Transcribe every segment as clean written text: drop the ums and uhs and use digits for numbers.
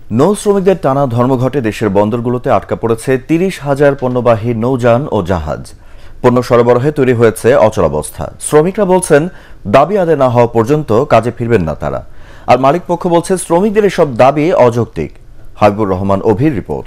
নৌ শ্রমিকদের টানা ধর্মঘটে দেশের বন্দরগুলোতে আটকা পড়েছে ৩০,০০০ পণ্যবাহী নৌযান ও জাহাজ। পণ্য সরবরাহে তৈরি হয়েছে অচলাবস্থা। শ্রমিকরা বলছেন দাবি আদায় না হওয়া পর্যন্ত কাজে ফিরবেন না তারা। আর মালিক পক্ষ বলছে শ্রমিকদের এসব দাবি অযৌক্তিক। হাবিবুর রহমান অভির রিপোর্ট।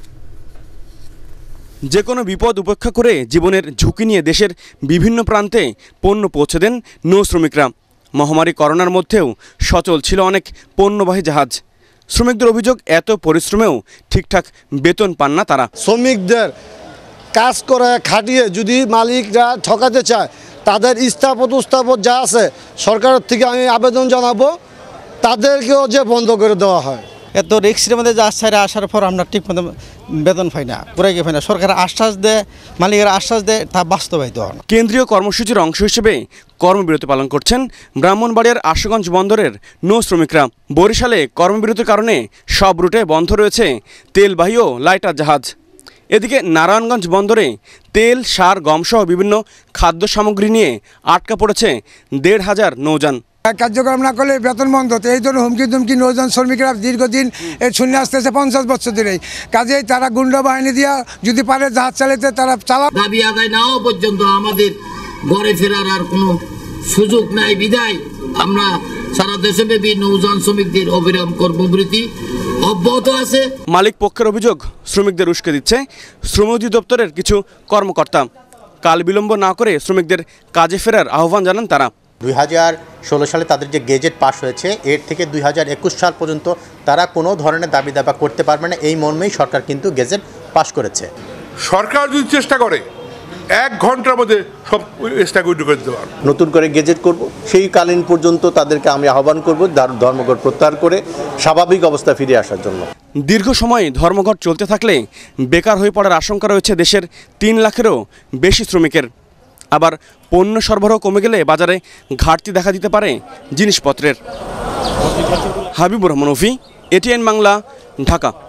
যে কোনো বিপদ উপেক্ষা করে জীবনের ঝুঁকি নিয়ে দেশের বিভিন্ন প্রান্তে পণ্য পৌঁছে দেন নৌ শ্রমিকরা। মহামারী করোনার মধ্যেও সচল ছিল অনেক পণ্যবাহী জাহাজ। শ্রমিকদের অভিযোগ, এত পরিশ্রমেও ঠিকঠাক বেতন পান না তারা। শ্রমিকদের কাজ করে খাটিয়ে যদি মালিকরা ঠকাতে চায়, তাদের স্থাপত যা আছে সরকারের থেকে আমি আবেদন জানাবো তাদেরকেও যে বন্ধ করে দেওয়া হয়। এত রিক্সের মধ্যে জাহাজ ছাড়া আসার পর আমরা ঠিক মতো বেতন পাই না, পুরাই পাই না। সরকার আশ্বাস দেয়, মালিকের আশ্বাস দেয়, তা বাস্তবায়িত হয় না। কেন্দ্রীয় কর্মসূচির অংশ হিসেবে কর্মবিরতি পালন করছেন ব্রাহ্মণবাড়িয়ার আশুগঞ্জ বন্দরের নৌ শ্রমিকরা। বরিশালে কর্মবিরতির কারণে সব রুটে বন্ধ রয়েছে তেলবাহী ও লাইটার জাহাজ। এদিকে নারায়ণগঞ্জ বন্দরে তেল, সার, গমসহ বিভিন্ন খাদ্য সামগ্রী নিয়ে আটকা পড়েছে ১৫০০ নৌযান। কার্যক্রম না করলে বেতন বন্ধ। এই ধরনের হুমকি দুমকি নৌযান শ্রমিকরা দীর্ঘদিন শুনে আসতেছে, 50 বছর ধরেই। কাজেই তারা গুন্ডা বাহিনী দিয়া যদি পারে জাহাজ চালাতে তারা চালা। দাবি আদায় না হওয়া পর্যন্ত আমাদের ঘরে ফেরার আর কোনো সুযোগ নাই। বিদায় আমরা সারা দেশব্যাপী নৌযান শ্রমিকদের অবিরাম কর্মবিরতি অব্যাহত আছে। মালিক পক্ষের অভিযোগ, শ্রমিকদের উস্কে দিচ্ছে শ্রম অধিদপ্তরের কিছু কর্মকর্তা। কাল বিলম্ব না করে শ্রমিকদের কাজে ফেরার আহ্বান জানান তারা। 2016 সালে তাদের যে গেজেট পাস হয়েছে, এর থেকে 2021 সাল পর্যন্ত তারা কোনো ধরনের দাবি দাবা করতে পারবে না, এই মর্মেই সরকার কিন্তু গেজেট পাস করেছে। সরকার যদি চেষ্টা করে 1 ঘন্টার মধ্যে সব স্ট্যাক উইথড্র করে দিতে পারবে। নতুন করে গেজেট করব, সেই কালীন পর্যন্ত তাদেরকে আমি আহ্বান করব ধর্মঘট প্রত্যাহার করে স্বাভাবিক অবস্থা ফিরে আসার জন্য। দীর্ঘ সময় ধর্মঘট চলতে থাকলে বেকার হয়ে পড়ার আশঙ্কা রয়েছে দেশের 3 লাখেরও বেশি শ্রমিকের। আবার পণ্য সরবরাহ কমে গেলে বাজারে ঘাটতি দেখা দিতে পারে জিনিসপত্রের। হাবিবুর রহমান অভি, এটিএন বাংলা, ঢাকা।